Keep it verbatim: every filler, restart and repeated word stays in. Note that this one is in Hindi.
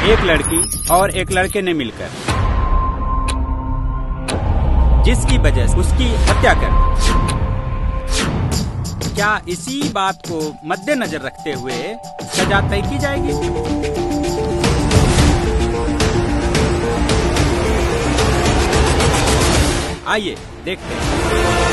एक लड़की और एक लड़के ने मिलकर जिसकी वजह से उसकी हत्या कर दी। क्या इसी बात को मद्देनजर रखते हुए सजा तय की जाएगी? आइए देखते हैं।